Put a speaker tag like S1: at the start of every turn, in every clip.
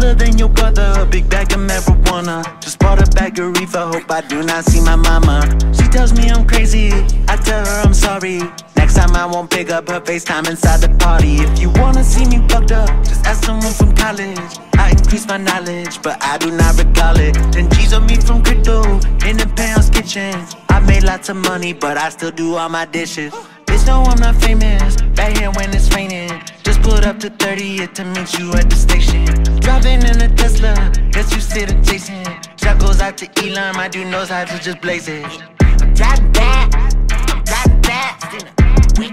S1: cooler than your brother. Big bag of marijuana. Just bought a bag of reefer. Hope I do not see my mama. She tells me I'm crazy. I tell her I'm sorry. Next time I won't pick up her FaceTime inside the party. If you wanna see me fucked up, just ask someone from college. I increase my knowledge, but I do not recall it. 10 G's on me from crypto, in the penthouse kitchen. I made lots of money, but I still do all my dishes. Bitch, no, I'm not famous. Back here when it's raining. Just pulled up to 30th to meet you at the station. Driving in a Tesla, guess you sit adjacent. Shout goes out to Elon, my dude knows how to just blaze it. I'm driving back, I'm driving fast. I'm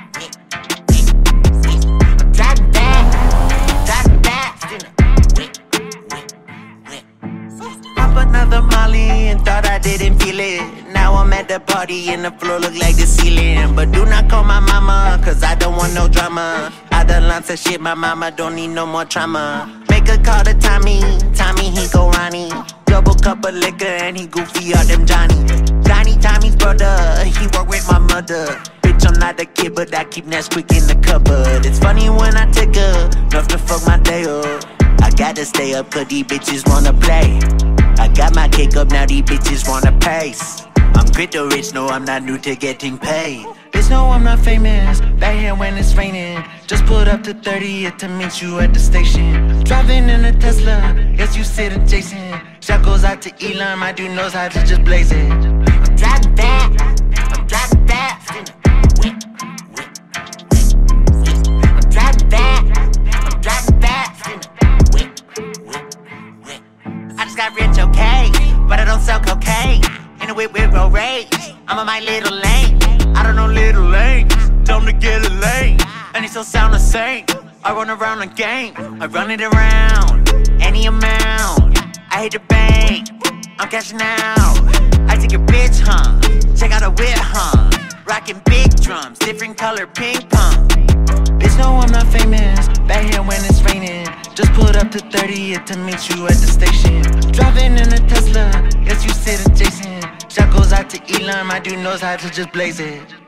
S1: driving back, driving fast. Pop another Molly and thought I didn't feel it. Now I'm at the party and the floor look like the ceiling. But do not call my mama, cause I don't want no drama. I done lots of shit, my mama don't need no more trauma. Make a call to Tommy, Tommy he go Ronnie. Double cup of liquor and he goofy out them Johnny. Johnny Tommy's brother, he work with my mother. Bitch, I'm not a kid, but I keep Nesquik in the cupboard. It's funny when I take enough to fuck my day up. I gotta stay up cause these bitches wanna play. I got my cake up, now these bitches wanna pace. I'm crypto rich, no, I'm not new to getting paid. Bitch, no, I'm not famous. Back here when it's raining. Just pulled up to 30th to meet you at the station. Driving in a Tesla, yes, you sit adjacent. Shout goes out to Elon, my dude knows how to just blaze it. I'm driving back, I'm driving fast. I'm driving back, I'm driving fast. I just got rich, okay, but I don't sell cocaine. In a whip with road rage, I'm on my little lane. I don't know little lanes, tell them to get a lane. And it still sound the same. I run around the game, I run it around any amount. I hit the bank, I'm cashing out. I take a bitch, huh? Check out a whip, huh? Rockin' big drums, different color ping pong. Bitch, no, I'm not famous. Back here when it's raining. Just pulled up to 30th to meet you at the station. Driving in a Tesla, yes, you sit adjacent. Shout goes out to Elon, my dude knows how to just blaze it.